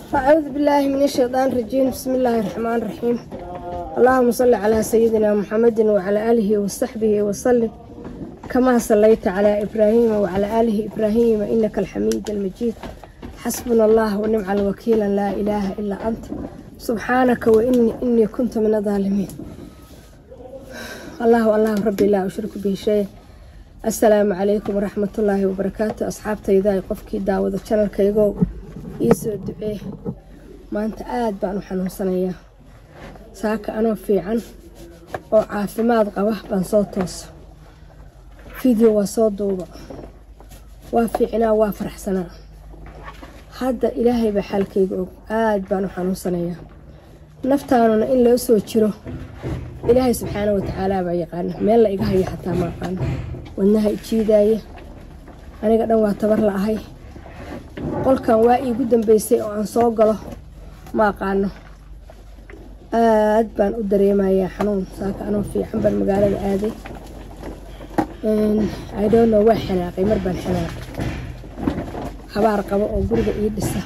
أعوذ بالله من الشيطان الرجيم. بسم الله الرحمن الرحيم. اللهم صل على سيدنا محمد وعلى آله وصحبه وسلم كما صليت على إبراهيم وعلى آله إبراهيم إنك الحميد المجيد. حسبنا الله ونعم الوكيل، لا إله إلا أنت سبحانك وإني كنت من الظالمين. الله ربي لا أشرك به شيء. السلام عليكم ورحمة الله وبركاته. أصحابتي إذا يقفكي داود الشانل كيغو iisoo ducee. maanta aad baan u xanuunsanayaa. saaka anoo fiican oo caafimaad qaba baan soo toosa. video waa soo duuba, waa fiicnaa, waa faraxsanaa. hadda ilaahay baa xaalkayga og. aad baan u xanuunsanayaa. naftaanuna in loo soo jiro ilaahay subxaanahu wa tacaala baa yaqaana. meel la iga haya xataa ma aqaano. wadnaha ijiidaaya, aniga dhan waa tabar la ahay. qolkan waa iigu dambeysay oo aan soo galo ma aqaano. aad baan u dareemayaa xanuun. saaka anoo fiican baan magaalada aaday. I don't know, waa xanaaqay. mar baan xanaaqay. habaar qabo oo guriga ii dhisa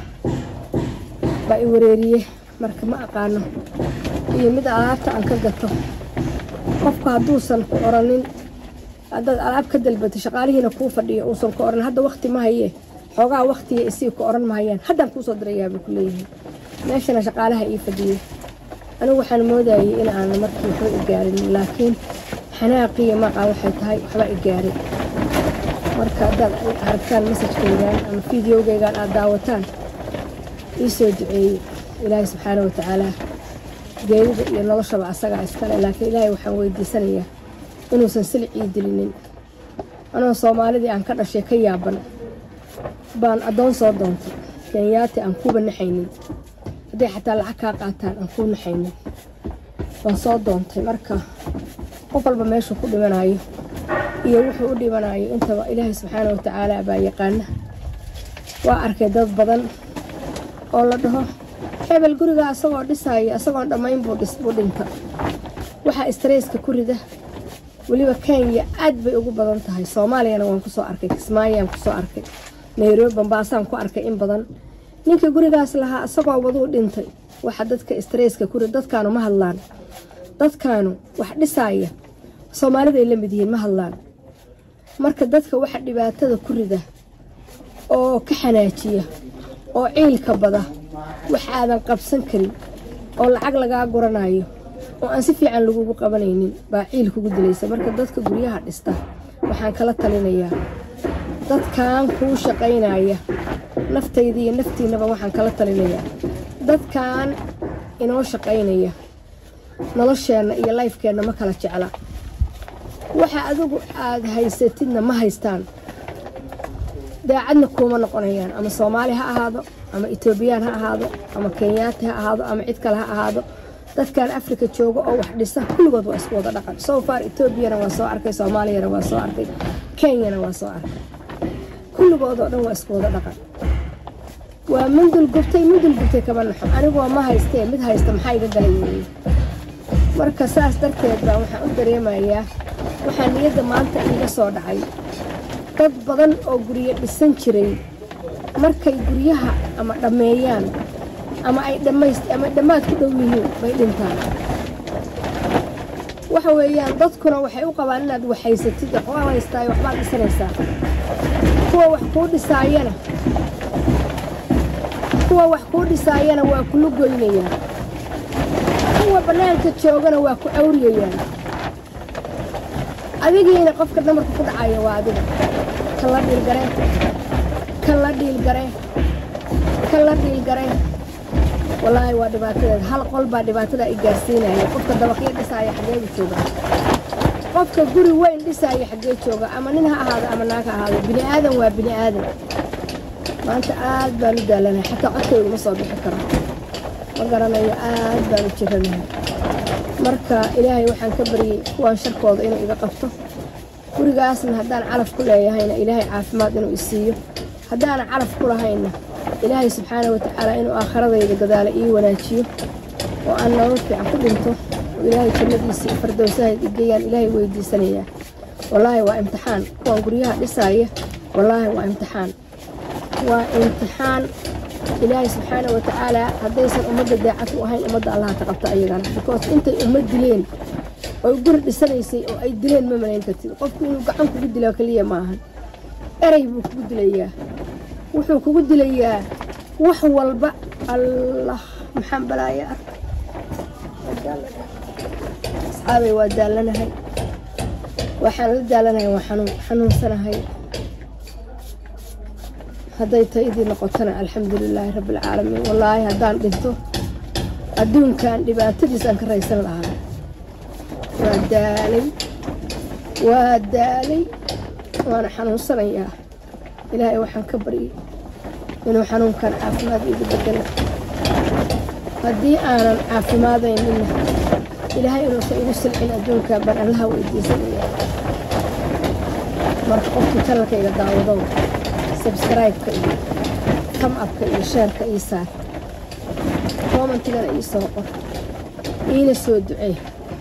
baa i wareeriye. marka ma aqaano iyo mid alaabta aan ka gato. qofka hadduusan ku oranin, haddaad alaab ka dalbato shaqaalihiina kuu fadhiyo uusan ku oran hadda waqti ma haye, xoogaa waqtiga isii ku oran mahayaan, haddaan kuusoo dirayaa bay ku leeyihiin. meeshana shaqaalaha ii fadhiyey. anigu waxaan moodayay in aan markii waxba i gaarin, laakiin xanaaqiya maqaa waxay tahay waxba i gaaray. marka haddaad aragtaan masajkaygaan ama fideogaygaan aad daawataan, iisoo duceeyey. ilaahay subxaanahu wa tacaala geerida iyo noloshaba asagaa iskale, laakiin ilaahay waxaan weydiisanayaa inuusan silic ii dilinin. anoo soomaalidii aan ka dhashay ka yaaban baan addoon soo doontay. kenyaati aan kuuba naxaynin, hadday xataa lacag kaa qaataan aan kuu naxaynin baan soo doontay. marka qof walba meeshuu ku dhimanayo iyo wuxuu u dhimanayo intaba ilaahay subxaanahu wa tacaala baa yaqaana. waa arkay dad badan oo la dhaho hebel guriga asagoo dhisaya asagoon dhammayn buu dhinta. waxaa stresska ku rida weliba Kenya aad bay ugu badan tahay. Soomaaliyana waan ku soo arkay, Kismaayaan ku soo arkay, Nairobi Bambaasaan ku arkay in badan. ninka gurigaas lahaa asagoo waduu dhintay. waxa dadka stresska ku rida, dadkaanu ma hadlaan. dadkaanu wax dhisaya Soomaalida ay la mid yihiin, ma hadlaan. marka dadka waxa dhibaatada ku rida oo ka xanaajiya oo ciilka bada wax aadan qabsan karin oo lacag lagaa guranayo oo aan si fiican lagugu qabanaynin baa ciil kugu dilaysa. marka dadka guryaha dhista waxaan kala talinayaa, dadkan kuu shaqaynaya, naftayda iyo naftiinaba waxaan kala talinayaa, dadkan inoo shaqaynaya nolosheenna iyo lifekeenna ma kala jecla. waxa adigu aad haysatidna ma haystaan. daacadna kuuma noqonayaan. ama Soomaali ha ahaado, ama Etoobiyaan ha ahaado, ama Kenyaati ha ahaado, ama cid kale ha ahaado. dadkan Afrika jooga oo wax dhisa kulligood waa isku wada dhaqan. so far Etoobiyana waa soo arkay, Soomaaliyana waa soo arkay, Kenyana waa soo arkay. kulligood oo dhan waa isku wada dhaqan. waa mundul gubtay kaba naxo. anigoo ma haystee mid haysta maxaa iga galay. marka saas darteed baa waxaan u dareemayaa, waxaa niyadda maanta iga soo dhacay dad badan oo guryo dhisan jiray markay guryaha ama dhammeeyaan ama ay dhammaad ku dhow yihiin bay dhintaan. waxa weeyaan dadkuna waxay u qabaan inaad waxhaysatid, waxbaa haystaayo waxbaad dhisanaysaa. kuwa wax kuu dhisaayana waa kula goynayaan. kuwa bannaanka joogana waa ku cawriyayaan. adigiina qofka dhamarka ku dhacaya waa adiga. kan la dhiilgare wallaahi waa dhibaatadeeda. hal qol baa dhibaatada i gaarsiinaya. qofka dabaqyo dhisaaya xageedu jooga, qofka guri weyn dhisaaya xagee jooga, ama nin ha ahaado ama naag ha ahaado. bini aadan waa bini aadan. maanta aad baan u daalanahay, xataa codkaygu ma soo bixi karo, ma garanayo. aad baan u jiranahay. marka ilaahay waxaan ka baryay kuwaan sharkooda inuu iga qabto. gurigaasna haddaan calaf ku leeyahayna ilaahay caafimaad inuu isiiyo. haddaanan calaf ku lahayna ilaahay subxaanahu wa tacaala inuu aakhiradayda gadaala ii wanaajiyo oo aan nolol fiican ku dhinto oo ilaahay jannadiisa iyo fardowsahayd igeyaan ilaahay weydiisanayaa. wallaahi waa imtixaan. kuwaan guryaha dhisaaya wallaahi waa imtixaan. waa imtixaan إلهي سبحانه وتعالى هديسن أمد داعته وهين أمد الله تقبط أيضا because أنت أمد دلين أو قرد السنيسي أو أي دلين ما ملاين كتير قفكم وقعنك قد له كلية معهن أريبك قد ليه وحوك قد ليه وحو البع الله محمد لا يا أصحابي ودالنا هاي وحن دالنا وحنون سنة هاي هذا تأييد نقطنا الحمد لله رب العالمين والله هدان قلته الدون كان لباتدس أنك رئيس العالم ودالي وأنا حنون سنة إياه إلهي وحن كبري إنه حنون كان عافماد يقبل هدي أنا عافمادين منه إلهي إنه سيرسل إلى الدون كان بل الله ويديسن إياه مرحبتي تلك إلى داودو سبسكرايب كأي كم أب كأي شير كأي صار كومنت كذا أي صوت إين سود دعيه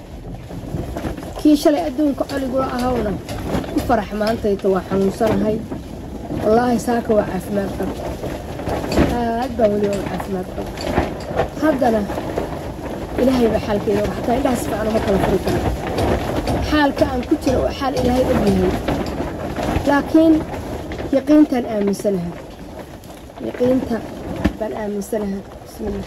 كيش اللي أدون كعلي يقول أهونا فرح ما أنت يتوحن وصل هاي والله ساك وعف ما قبل هذا هو اليوم عف ما قبل هذا إلهي بحال كذا حتى إذا أسمع أنا ما كان فريقنا حال كأن كتير وحال إلهي أبني لكن يقينتا آمن سنها يقينتا بل آمن سنها بسم الله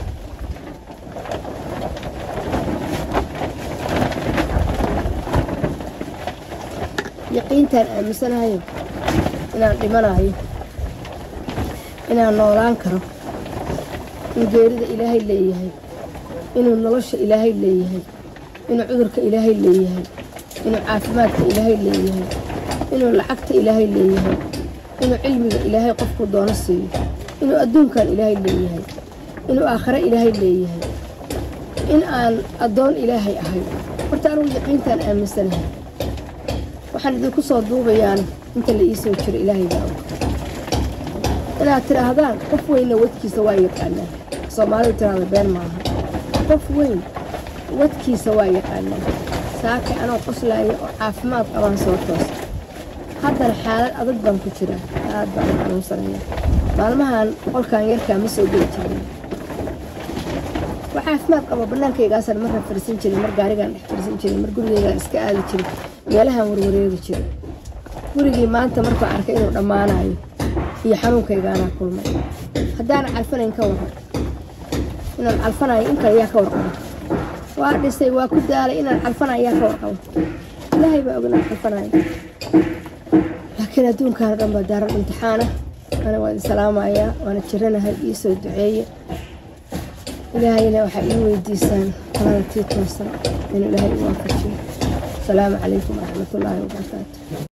يقينتا آمن سنها يوم إنا لمنا هاي إنا نوران كرو إن جيرد إلهي اللي يهي إنه النلش إلهي اللي يهي إنه عذرك إلهي اللي يهي إنه عافماتك إلهي اللي يهي إنه لعقت إلهي اللي يهي إنه علمي إلهي قفك دون السيء إنه أدون كان إلهي اللي يهي إنه آخر إلهي اللي يهي إن أن أدون إلهي أهي وتعروا يقينتا آمن سنها وحن ذي كسر دوبيان أنت اللي يسوي إلهي باوك أنا ترى هذا قف وين ودكي سوايق أنا صومالي ترى البين معها قف وين ودكي سوايق أنا ساكي أنا قصلاي عافمات أوان صوتوس هذا الحالة أضد بان كتيرة هذا بان صريح مالمهان قول كان يركا مسوي بيتي وعافمات قبل بنانكي قاسر مرة فرسين جري مر قارقان فرسين جري مر قولي اسكا آلي جري ميالها وروريري جري ورقي ما أنت مركو عاركا إنو دماناي هي حنونكي قانا كل ما هدانا عالفنين كورها إنو العالفناي إنكا إياه كورها وعادي سي واكو دالي إنو العالفناي إياه كورها إلهي بأقنا العالفناي لكن أدون كان قبل دار الامتحانة أنا وادي سلام عليا وأنا تشرنا هالإيس والدعية إلهينا وحقيقي ويديسان قناة تيتوصل من إلهي وافرشي السلام عليكم ورحمة الله وبركاته.